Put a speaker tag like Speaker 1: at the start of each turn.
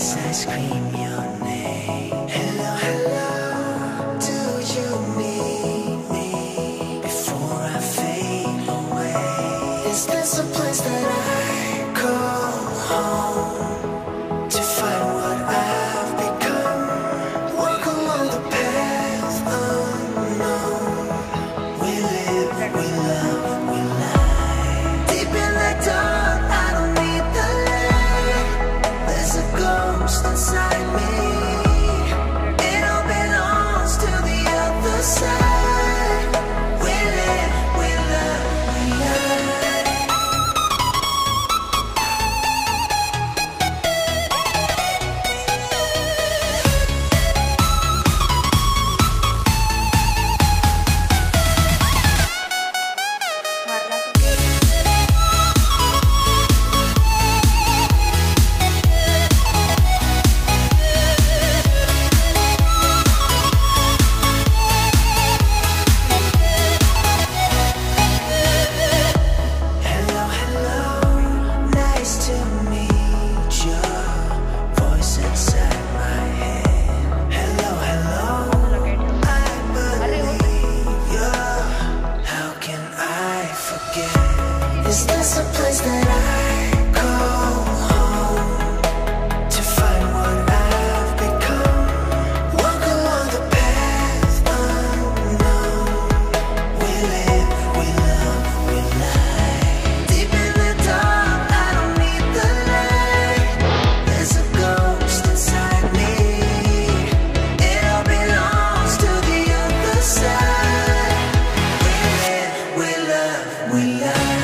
Speaker 1: I scream your name. Hello, hello, do you need me before I fade away? Is this a place that I call home to find what I've become? Walk along the path unknown. We live, we love, we lie. Deep in the dark, I don't need the light. There's a ghost inside me. It all belongs to the other side. We live, we love, we lie. Hello, hello, nice to meet you. Voice inside my head. Hello, hello, I believe you. How can I forget? Is this a place that I call home to find what I've become? Walk along the path unknown. We live, we love, we lie. Deep in the dark, I don't need the light. There's a ghost inside me. It all belongs to the other side. We live, we love, we lie.